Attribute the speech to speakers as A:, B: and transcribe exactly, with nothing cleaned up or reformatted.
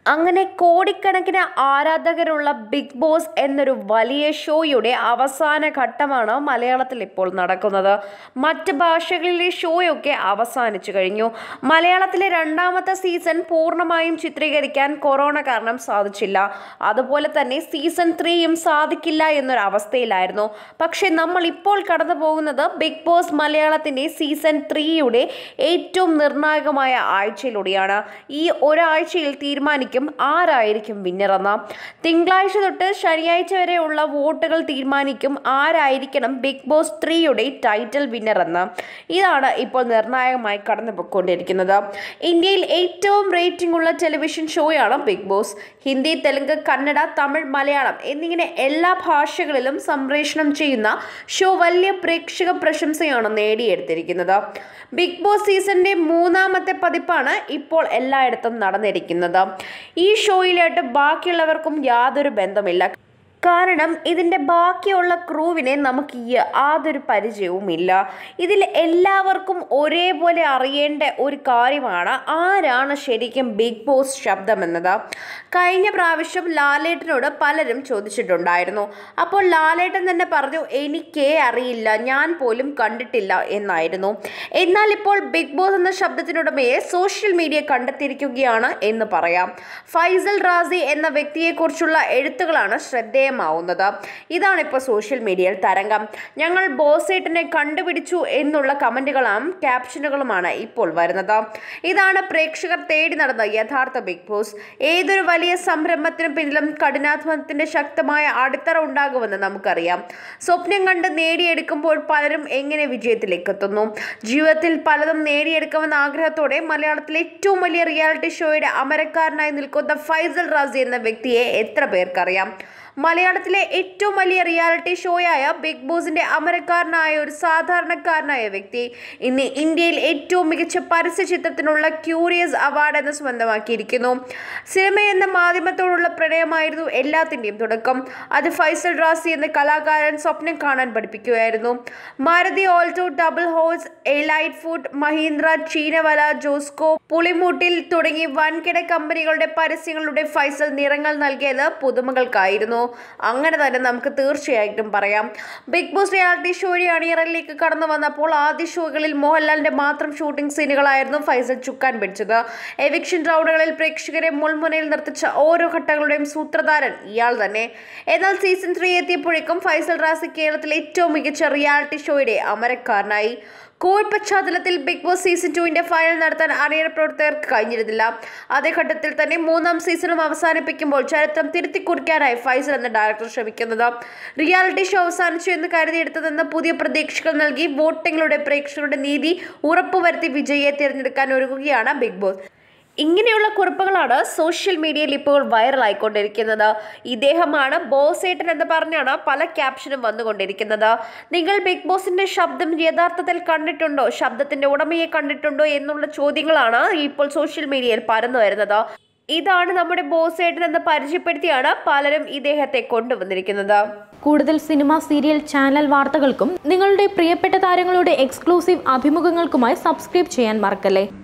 A: അങ്ങനെ കോടിക്കണക്കിന് ആരാധകരുള്ള ബിഗ് ബോസ് എന്നൊരു വലിയ ഷോയുടെ അവസാന ഘട്ടമാണ് മലയാളത്തിൽ ഇപ്പോൾ നടക്കുന്നത്. മറ്റ് ഭാഷകളിലെ ഷോയൊക്കെ അവസാനിച്ചു കഴിഞ്ഞു. മലയാളത്തിലെ രണ്ടാമത്തെ സീസൺ പൂർണ്ണമായും ചിത്രീകരിക്കാൻ കൊറോണ കാരണം സാധിച്ചില്ല. അതുപോലെ തന്നെ സീസൺ ത്രീയും സാധിക്കില്ല എന്നൊരവസ്ഥയിലായിരുന്നു. പക്ഷെ നമ്മൾ ഇപ്പോൾ കടന്നു പോകുന്നത് ബിഗ് ബോസ് മലയാളത്തിൻ്റെ സീസൺ ത്രീയുടെ ഏറ്റവും നിർണായകമായ ആഴ്ചയിലൂടെയാണ്. ഈ ഒരാഴ്ചയിൽ തീരുമാനിക്കും ആരായിരിക്കും വിന്നറെന്ന്. തിങ്കളാഴ്ച തൊട്ട് ശനിയാഴ്ച വരെയുള്ള വോട്ടുകൾ തീരുമാനിക്കും ആരായിരിക്കണം ബിഗ് ബോസ് ത്രീയുടെ ടൈറ്റിൽ വിന്നറെന്ന്. ഇതാണ് ഇപ്പോൾ നിർണായകമായി കടന്നുപോയിക്കൊണ്ടിരിക്കുന്നത്. ഇന്ത്യയിൽ ഏറ്റവും റേറ്റിംഗ് ഉള്ള ടെലിവിഷൻ ഷോയാണ് ബിഗ് ബോസ്. ഹിന്ദി, തെലുങ്ക്, കന്നഡ, തമിഴ്, മലയാളം എന്നിങ്ങനെ എല്ലാ ഭാഷകളിലും സംപ്രേഷണം ചെയ്യുന്ന ഷോ വലിയ പ്രേക്ഷക പ്രശംസയാണ് നേടിയെടുത്തിരിക്കുന്നത്. ബിഗ് ബോസ് സീസണിന്റെ മൂന്നാമത്തെ പതിപ്പാണ് ഇപ്പോൾ എല്ലായിടത്തും നടന്നിരിക്കുന്നത്. ഈ ഷോയിലായിട്ട് ബാക്കിയുള്ളവർക്കും യാതൊരു ബന്ധമില്ല. കാരണം ഇതിൻ്റെ ബാക്കിയുള്ള ക്രൂവിനെ നമുക്ക് യാതൊരു പരിചയവുമില്ല. ഇതിൽ എല്ലാവർക്കും ഒരേപോലെ അറിയേണ്ട ഒരു കാര്യമാണ് ആരാണ് ശരിക്കും ബിഗ് ബോസ് ശബ്ദമെന്നത്. കഴിഞ്ഞ പ്രാവശ്യം ലാലേട്ടനോട് പലരും ചോദിച്ചിട്ടുണ്ടായിരുന്നു. അപ്പോൾ ലാലേട്ടൻ തന്നെ പറഞ്ഞു, എനിക്കേ അറിയില്ല, ഞാൻ പോലും കണ്ടിട്ടില്ല എന്നായിരുന്നു. എന്നാൽ ഇപ്പോൾ ബിഗ് ബോസ് എന്ന ശബ്ദത്തിനുടമയെ സോഷ്യൽ മീഡിയ കണ്ടെത്തിയിരിക്കുകയാണ് എന്ന് പറയാം. ഫൈസൽ റാസി എന്ന വ്യക്തിയെക്കുറിച്ചുള്ള എഴുത്തുകളാണ് ശ്രദ്ധേയ ാവുന്നത്. ഇതാണ് ഇപ്പോൾ സോഷ്യൽ മീഡിയയിൽ തരംഗം. ഞങ്ങൾ ബോസേട്ടനെ കണ്ടുപിടിച്ചു എന്നുള്ള കമന്റുകളും ക്യാപ്ഷനുകളുമാണ് ഇപ്പോൾ വരുന്നത്. ഇതാണ് പ്രേക്ഷകർ തേടി നടന്ന യഥാർത്ഥ ബിഗ് ബോസ്. ഏതൊരു വലിയ സംരംഭത്തിനു പിന്നിലും കഠിനാധ്വാനത്തിന്റെ ശക്തമായ അടിത്തറ ഉണ്ടാകുമെന്ന് നമുക്കറിയാം. സ്വപ്നം കണ്ട് നേടിയെടുക്കുമ്പോൾ പലരും എങ്ങനെ വിജയത്തിലേക്ക് എത്തുന്നു. ജീവിതത്തിൽ പലതും നേടിയെടുക്കുമെന്ന ആഗ്രഹത്തോടെ മലയാളത്തിലെ ഏറ്റവും വലിയ റിയാലിറ്റി ഷോയുടെ അമരക്കാരനായി നിൽക്കുന്ന ഫൈസൽ റാസി എന്ന വ്യക്തിയെ എത്ര പേർക്കറിയാം? മലയാളത്തിലെ ഏറ്റവും വലിയ റിയാലിറ്റി ഷോയായ ബിഗ് ബോസിന്റെ അമരക്കാരനായ ഒരു സാധാരണക്കാരനായ വ്യക്തി ഇന്ന് ഇന്ത്യയിൽ ഏറ്റവും മികച്ച പരസ്യ ചിത്രത്തിനുള്ള ക്യൂറിയസ് അവാർഡ് എന്ന് സ്വന്തമാക്കിയിരിക്കുന്നു. സിനിമ എന്ന മാധ്യമത്തോടുള്ള പ്രണയമായിരുന്നു എല്ലാത്തിൻ്റെയും തുടക്കം. അത് ഫൈസൽ റാസി എന്ന കലാകാരൻ സ്വപ്നം കാണാൻ പഠിപ്പിക്കുകയായിരുന്നു. Maruti Alto, Double Horse, Elite Food, Mahindra, Cheenavala, Josco, Pulimoottil തുടങ്ങി വൻകിട കമ്പനികളുടെ പരസ്യങ്ങളുടെ ഫൈസൽ നിറങ്ങൾ നൽകിയത് പുതുമകൾക്കായിരുന്നു. അങ്ങനെ തന്നെ നമുക്ക് തീർച്ചയായിട്ടും പറയാം. ബിഗ് ബോസ് റിയാലിറ്റി ഷോയുടെ അണിയറയിലേക്ക് കടന്നു വന്നപ്പോൾ ആദ്യ ഷോകളിൽ മോഹൻലാലിന്റെ മാത്രം ഷൂട്ടിംഗ് സീനുകളായിരുന്നു ഫൈസൽ ചുക്കാൻ പിടിച്ചത്. എവിക്ഷൻ റൗണ്ടുകളിൽ പ്രേക്ഷകരെ മുൾമുനയിൽ നിർത്തിച്ച ഓരോ ഘട്ടങ്ങളുടെയും സൂത്രധാരൻ ഇയാൾ തന്നെ. എന്നാൽ സീസൺ ത്രീ എത്തിയപ്പോഴേക്കും ഫൈസൽ റാസി കേരളത്തിലെ ഏറ്റവും മികച്ച റിയാലിറ്റി ഷോയുടെ അമരക്കാരനായി. കോവിഡ് പശ്ചാത്തലത്തിൽ ബിഗ് ബോസ് സീസൺ ടുവിന്റെ ഫൈനൽ നടത്താൻ അണിയറ പ്രവർത്തകർക്ക് കഴിഞ്ഞിരുന്നില്ല. അതേ ഘട്ടത്തിൽ തന്നെ മൂന്നാം സീസണും അവസാനിപ്പിക്കുമ്പോൾ ചരിത്രം തിരുത്തിക്കുറിക്കാനായി ഫൈസൽ എന്ന ഡയറക്ടർ ശ്രമിക്കുന്നത്. റിയാലിറ്റി ഷോ അവസാനിച്ചു എന്ന് കരുതിയെടുത്തതെന്ന് പുതിയ പ്രതീക്ഷകൾ നൽകി വോട്ടിങ്ങിലൂടെ പ്രേക്ഷകരുടെ നീതി ഉറപ്പുവരുത്തി വിജയിയെ തിരഞ്ഞെടുക്കാൻ ഒരുങ്ങുകയാണ് ബിഗ് ബോസ്. ഇങ്ങനെയുള്ള കുറിപ്പുകളാണ് സോഷ്യൽ മീഡിയയിൽ ഇപ്പോൾ വൈറലായിക്കൊണ്ടിരിക്കുന്നത്. ഇദ്ദേഹമാണ് ബോസേട്ടൻ എന്ന് പറഞ്ഞാണ് പല ക്യാപ്ഷനും വന്നുകൊണ്ടിരിക്കുന്നത്. നിങ്ങൾ ബിഗ് ബോസിന്റെ ശബ്ദം യഥാർത്ഥത്തിൽ കണ്ടിട്ടുണ്ടോ, ശബ്ദത്തിന്റെ ഉടമയെ കണ്ടിട്ടുണ്ടോ എന്നുള്ള ചോദ്യങ്ങളാണ് ഇപ്പോൾ സോഷ്യൽ മീഡിയയിൽ പരന്നു വരുന്നത്. ഇതാണ് നമ്മുടെ ബോസേട്ടൻ എന്ന് പരിചയപ്പെടുത്തിയാണ് പലരും ഇദ്ദേഹത്തെ കൊണ്ടുവന്നിരിക്കുന്നത്.
B: കൂടുതൽ സിനിമ, സീരിയൽ, ചാനൽ വാർത്തകൾക്കും നിങ്ങളുടെ പ്രിയപ്പെട്ട താരങ്ങളുടെ എക്സ്ക്ലൂസീവ് അഭിമുഖങ്ങൾക്കുമായി സബ്സ്ക്രൈബ് ചെയ്യാൻ മറക്കല്ലേ.